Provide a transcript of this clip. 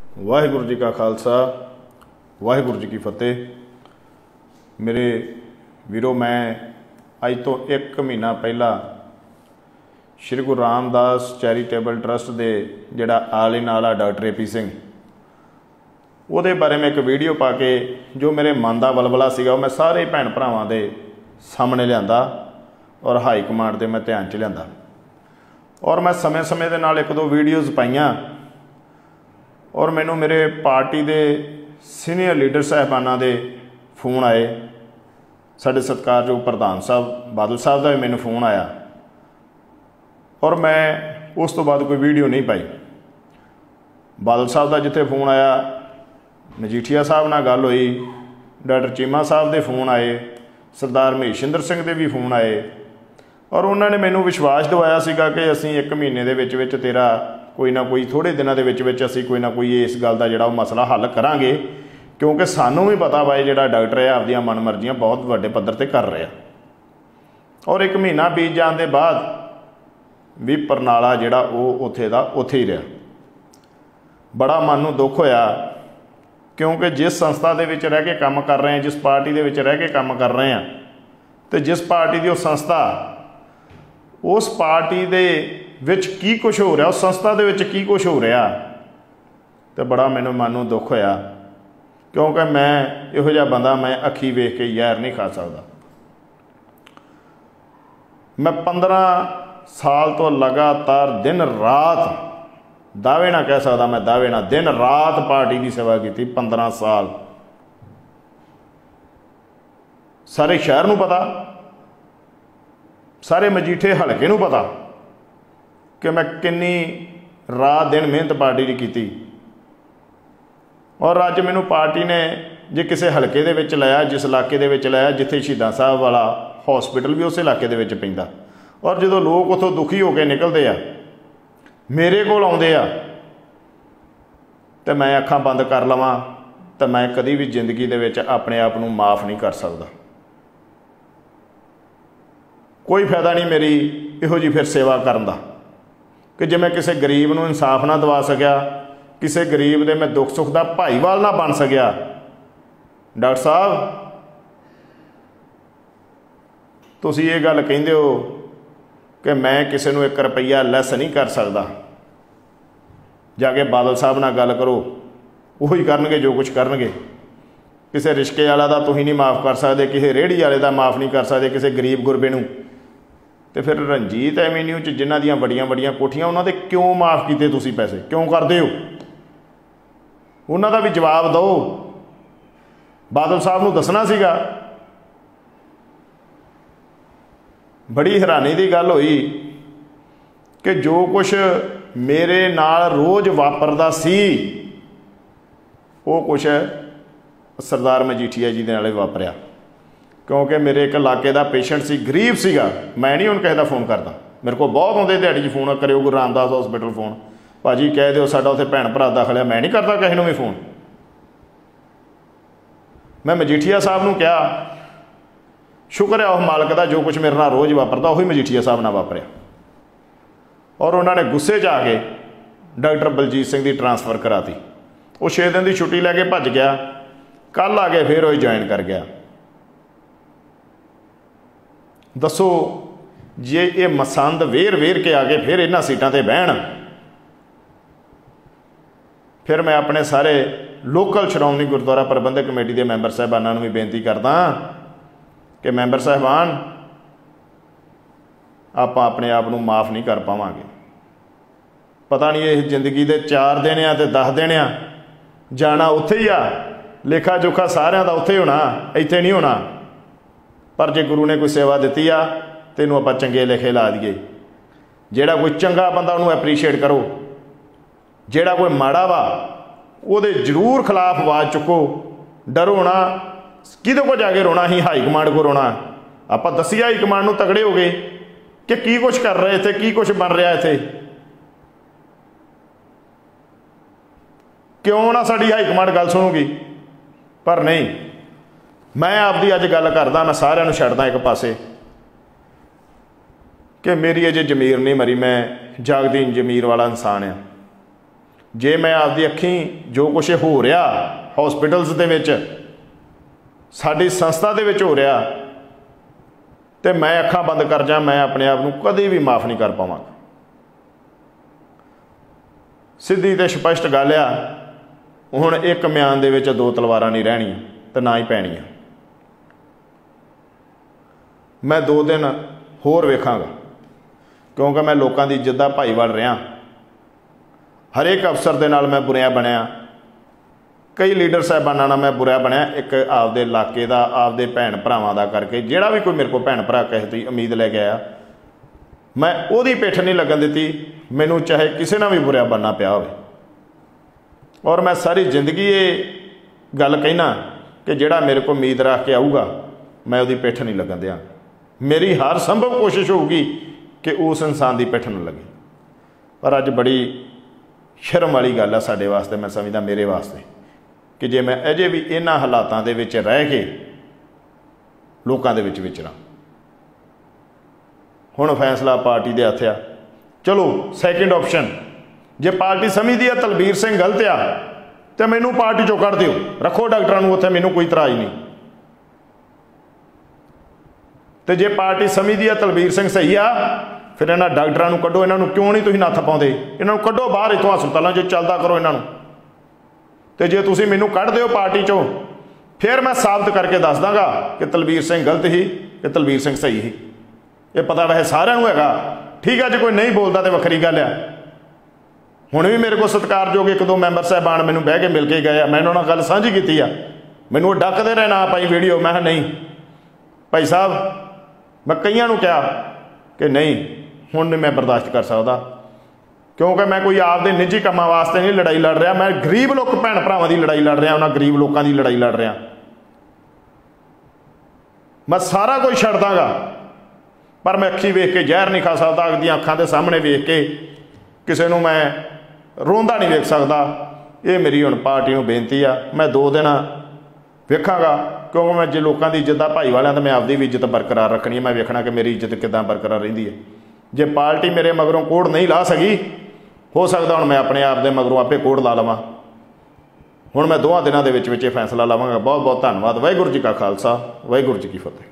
वाहिगुरू जी का खालसा वाहिगुरू जी की फतेह। मेरे वीरो, मैं अज तो एक महीना पहला श्री गुरु रामदास चैरीटेबल ट्रस्ट के जिहड़ा आले नाला डॉक्टर ए पी सिंह ਉਹਦੇ बारे में एक वीडियो पा के जो मेरे मन का बलबला सीगा मैं सारे भैन भरावां दे सामने लियांदा और हाई कमांड दे मैं ध्यान च लियांदा और मैं समय समय दे नाल एक दो वीडियोज़ पाईयां और मैनू मेरे पार्टी दे सीनियर लीडर साहिबाना दे फोन आए। साडे सत्कारयोग प्रधान साहब बादल साहब का भी मैनू फोन आया और मैं उस तो बाद कोई वीडियो नहीं पाई। बादल साहब का जिथे फोन आया, मजीठिया साहब नाल गल हुई, डॉक्टर चीमा साहब के फोन आए, सरदार महेशिंदर सिंह के भी फोन आए और उन्होंने मैनू विश्वास दिवाया सीगा कि असीं एक महीने दे विच विच तेरा कोई ना कोई थोड़े दिनों के विच असीं कोई ना कोई इस गल का जिहड़ा मसला हल करांगे, क्योंकि सानू भी पता वा जिहड़ा डॉक्टर है आपदियां मन मर्जियां बहुत वड्डे पद्धर ते कर रहा। और एक महीना बीत जाण दे बाद भी परनाला जिहड़ा वो उत्थे दा उत्थे ही रहा। बड़ा मन नूं दुख होया, क्योंकि जिस संस्था दे विच रह के काम कर रहे हैं, जिस पार्टी दे विच रह के काम कर रहे हैं, तो जिस पार्टी की संस्था उस पार्टी दे विच की कुछ हो रहा, उस संस्था दे विच की कुछ हो रहा, तो बड़ा मैनू मन नूं दुख होया। क्योंकि मैं इहो जिहा बंदा मैं अखी वेख के यार नहीं खा सकता। मैं 15 साल तो लगातार दिन रात दावे ना कह सकता, मैं दावे ना दिन रात पार्टी की सेवा की 15 साल। सारे शहर नूं पता, सारे मजीठे हलके नूं पता कि मैं किन्नी रात दिन मेहनत पार्टी की की। और अज मैनू पार्टी ने जे किसी हलके दे विच लाया, जिस इलाके दे विच लाया जिथे शहीदां साहब वाला हॉस्पिटल भी उस इलाके दे विच पैंदा, और जो लोग उतों दुखी होकर निकलते आ मेरे कोल आउंदे आ ते मैं अखां बंद कर लवां तो मैं कदी भी जिंदगी दे विच अपने आप नूं माफ़ नहीं कर सकदा। कोई फायदा नहीं मेरी इहो जी फिर सेवा करन दा कि जे मैं किसी गरीब नूं इंसाफ ना दवा सकिया, किसी गरीब दे मैं दुख सुख दा भाईवाल ना बन सकिया। डॉक्टर साहब तुसीं ये गल कहिंदे हो कि मैं किसी नूं 1 रुपया लैस नहीं कर सकता, जाके बादल साहब नाल गल करो, वही करनगे जो कुछ करनगे। किसी रिश्के वाला दा तुसीं नहीं माफ़ कर सकते, किसी रेहड़ी वाले दा माफ़ नहीं कर सकते, किसी गरीब गुरबे नूं। तो फिर रंजीत एवेन्यू च जिन्हां दियां बड़ियां बड़ियां कोठियां उन्हां दे क्यों माफ़ कीते तुसीं पैसे क्यों करदे हो? उन्हां दा भी जवाब दो। बादल साहब नूं दसना सीगा। बड़ी हैरानी की गल हुई कि जो कुछ मेरे नाल रोज़ वापरदा सी वो कुछ सरदार मजीठिया जी दे नाल वापरिया। क्योंकि मेरे एक इलाके का पेशेंट सी, गरीब सीगा, मैं नहीं हुण किसी का फोन करता, मेरे को बहुत आउंदे दिहाड़ी च फोन, करियो गुरु रामदास हॉस्पिटल फोन, भाजी कह दिओ साडा उत्थे भैन भरा दाखल है। मैं नहीं करता किसी नूं भी फोन। मैं मजीठिया साहब नूं कहा, शुक्र है उस मालक का जो कुछ मेरे नाल रोज़ वापरदा उही मजीठिया साहब नाल वापरिया। और उन्होंने गुस्से च आके डॉक्टर बलजीत सिंह की ट्रांसफर कराती। वो 6 दिन की छुट्टी लैके भज गया, कल आ के फिर वही ज्वाइन कर गया। दसो जे ये मसंद वेर वेर के आके फिर इन्हां सीटां ते बहन, फिर मैं अपने सारे लोकल श्रोमणी गुरुद्वारा प्रबंधक कमेटी के मैंबर साहिबानां नूं भी बेनती करदा कि मैंबर साहिबान आपां अपने आप नूं माफ़ नहीं कर पावांगे। पता नहीं ये जिंदगी के 4 दिन आ ते 10 दिन आ, जाना उत्थे ही आ, लेखा जोखा सारिਆਂ ਦਾ उत्थे होना, इत्थे नहीं होना। पर जे गुरु ने कोई सेवा दी आ तो इनू आपां चंगे लेखे ला दईए। जिहड़ा कोई चंगा बंदा उन्होंने एप्रीशिएट करो, जिहड़ा कोई माड़ा वा उहदे जरूर खिलाफ आवाज़ चुको। डरो ना, किहदे को जाके रोना ही हाई कमांड को रोना। आपां दस्सीए हाई कमांड नूं तगड़े हो गए कि की कुछ कर रहे इत्थे, की कुछ बन रहा इत्थे। क्यों ना साडी हाई कमांड गल सुनूगी? पर नहीं, मैं आपकी अज गल करदा, मैं सारिਆਂ ਨੂੰ छड्डदा एक पासे कि मेरी अजे जमीर नहीं मरी, मैं जागदी जमीर वाला इंसान हाँ। जे मैं आपदी अखीं जो कुछ हो रहा हॉस्पिटल्स दे विच साडी संस्था दे विच हो रहा तो मैं अखां बंद कर जा, मैं अपने आप नूं कदे भी माफ़ नहीं कर पावांगा। सीधी ते स्पष्ट गल आ, हुण एक म्यान दे विच दो तलवारां नहीं रहणियां ते ना ही पैणियां। मैं 2 दिन होर वेखांगा क्योंकि मैं लोगों की इज्जत का भाईवाल रहा। हरेक अफसर दे नाल मैं बुरिया बनया, कई लीडर साहबाना नाल मैं बुरा बनया। एक आपदे इलाके का आपदे भैन भरावां दा करके जिहड़ा भी कोई मेरे को भैन भरा किसी दी उम्मीद लैके आया, मैं उहदी पिठ नहीं लगन दित्ती, मैनूं चाहे किसी ना भी बुरा बनना पिया होवे। और मैं सारी जिंदगी ये गल कहना कि जिहड़ा मेरे को उम्मीद रख के आऊगा मैं उहदी पिठ नहीं लगन दियां। मेरी हर संभव कोशिश होगी कि उस इंसान की पिठ न लगे। पर अज बड़ी शर्म वाली गल है साडे वास्ते, मैं समझदा मेरे वास्ते, कि जे मैं अजे भी इन्हां हालातां दे विच रह के लोकां दे विच विचरां। हुण फैसला पार्टी दे हत्थ आ। चलो सैकेंड ऑप्शन, जे पार्टी समझदी है तलबीर सिंह गलत आ तो मैनूं पार्टी चों कढ दिओ, रखो डॉक्टरां नूं उत्थे, मैनूं कोई इतराज़ नहीं। तो जे पार्टी समझदी है तलबीर सिंह सही आ, फिर इन्हां डॉक्टरां नूं कढो। इन्हां नूं क्यों नहीं तुसीं नत्थ पाउंदे? इन्हां नूं कढो बाहर इत्थों हस्पतालों चों, चलदा करो इन्हां नूं। तो जे तुसीं मैनूं कढ दिओ पार्टी चों, फिर मैं साबित करके दस दांगा कि तलबीर सिंह गलत ही कि तलबीर सिंह सही ही। ये पता वैसे सारिਆਂ ਨੂੰ हैगा। ठीक है, जो कोई नहीं बोलता तो वक्री गल आ। हुण भी मेरे को सत्कारयोग 1-2 मैंबर साहबान मैनूं बह के मिल के गए, मैं उन्हां नाल गल साझी कीती आ। मैनूं डकदे रहे ना पाई वीडियो, मैं कहा नहीं भाई साहब, मैं कईयां नूं कहा कि नहीं हुण नहीं मैं बर्दाश्त कर सकदा, क्योंकि मैं कोई आपदे निजी कामां वास्ते नहीं लड़ाई लड़ रहा। मैं गरीब लोग भैन भरावां दी लड़ाई लड़ रहा, उन्हां गरीब लोगों की लड़ाई लड़ रहा। मैं सारा कुछ छड्ड दांगा, पर मैं अखी वेख के जहर नहीं खा सकदा। अपनी अखां दे सामने वेख के किसी नूं मैं रोंदा नहीं वेख सकदा। ये मेरी हुण पार्टी नूं बेनती आ। मैं 2 दिन वेखांगा, क्योंकि मैं जे लोगों की इज्जत का भाईवाल है तो मैं आपकी भी इज्जत बरकरार रखनी है। मैं वेखना कि मेरी इज्जत किदां बरकरार रहिंदी है। जे पार्टी मेरे मगरों कोड़ नहीं ला सकी, हो सकता हुण मैं अपने आप दे मगरों आपे कोड़ ला लवां। हुण मैं 2 दिनों के विच फैसला लवांगा। बहुत बहुत धन्नवाद। वाहिगुरू जी का खालसा, वाहिगुरू जी की फतेह।